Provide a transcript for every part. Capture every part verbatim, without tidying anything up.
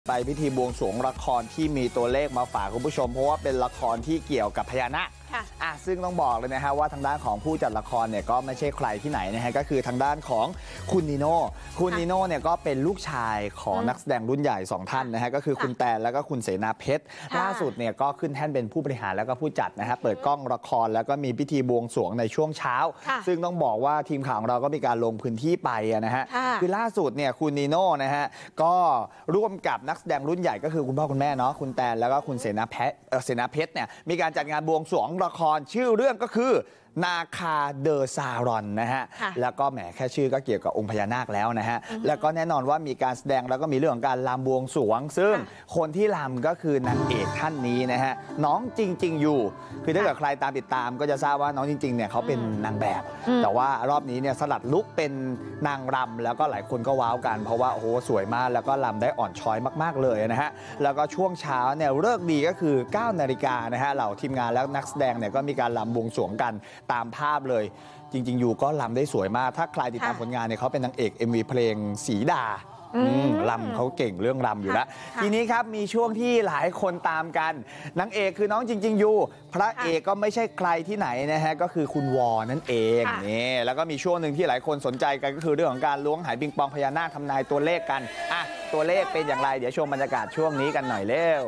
ไปพิธีบวงสรวงละครที่มีตัวเลขมาฝากคุณผู้ชมเพราะว่าเป็นละครที่เกี่ยวกับพญานาคอ่ะซึ่งต้องบอกเลยนะฮะว่าทางด้านของผู้จัดละครเนี่ยก็ไม่ใช่ใครที่ไหนนะฮะก็คือทางด้านของคุณนิโน่คุณนิโน่เนี่ยก็เป็นลูกชายของนักแสดงรุ่นใหญ่สองท่านนะฮะก็คือคุณแตนแล้วก็คุณเสนาเพชรล่าสุดเนี่ยก็ขึ้นแท่นเป็นผู้บริหารแล้วก็ผู้จัดนะฮะเปิดกล้องละครแล้วก็มีพิธีบวงสรวงในช่วงเช้าซึ่งต้องบอกว่าทีมข่าวของเราก็มีการลงพื้นที่ไปนะฮะคือล่าสุดเนี่ยคุณนิโน่นะฮะก็ร่วมกับนักแสดงรุ่นใหญ่ก็คือคุณพ่อคุณแม่เนาะคุณแตนแล้วก็คุณเสนาเพชรเสนาเพชรเนี่ยมีการจัดงานบวงสรวงละครชื่อเรื่องก็คือนาคาเดอซารอนนะฮะแล้วก็แหมแค่ชื่อก็เกี่ยวกับองค์พญานาคแล้วนะฮะแล้วก็แน่นอนว่ามีการแสดงแล้วก็มีเรื่องของการรำบวงสรวงซึ่งคนที่รำก็คือนางเอกท่านนี้นะฮะน้องจริงๆอยู่คือถ้าเกิดใครตามติดตามก็จะทราบว่าน้องจริงๆเนี่ยเขาเป็นนางแบบแต่ว่ารอบนี้เนี่ยสลัดลุคเป็นนางรำแล้วก็หลายคนก็ว้าวกันเพราะว่าโอ้โหสวยมากแล้วก็รำได้อ่อนช้อยมากๆเลยนะฮะแล้วก็ช่วงเช้าเนี่ยฤกษ์ดีก็คือเก้านาฬิกานะฮะเหล่าทีมงานแล้วนักแสดงเนี่ยก็มีการรำบวงสรวงกันตามภาพเลยจริงๆอยู่ก็รำได้สวยมากถ้าใครติดตามผลงานเนี่ยเขาเป็นนางเอก เอ็ม วี เพลงสีดารำเขาเก่งเรื่องรำอยู่แล้วทีนี้ครับมีช่วงที่หลายคนตามกันนางเอกคือน้องจริงๆอยู่พระเอกก็ไม่ใช่ใครที่ไหนนะฮะก็คือคุณวอนั่นเองนี่แล้วก็มีช่วงหนึ่งที่หลายคนสนใจกันก็คือเรื่องของการล้วงหายปิงปองพญานาคทำนายตัวเลขกันอ่ะตัวเลขเป็นอย่างไรเดี๋ยวชมบรรยากาศช่วงนี้กันหน่อยเร็ว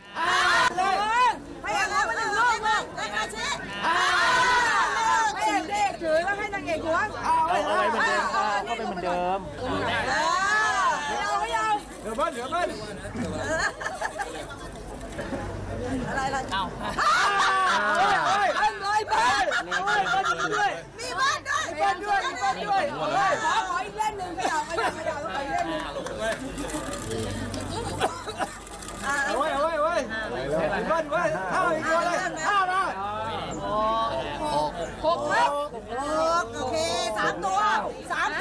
พญานาคมันถึงโลกเลยได้มาชิพระเอกถือแล้วให้นางเอกล้วงเอาเอาไปเหมือนเดิมก็เป็นเหมือนเดิมเราไม่ยอมเหลือบ้านเหลือบ้านอะไรอะไรเอาบ้านเลยบ้านบ้านด้วยมีบ้านด้วยบ้านด้วยบ้านด้วยขอขออีกเล่นหนึ่งไม่เอาไม่เอาไม่เอาขออีกเล่นหนึ่งเอาไว้เอาไว้เอาไว้บ้านไว้ข้าวอีกตัวเลยข้าวนะหกหกหกโอเคสามตัวสาม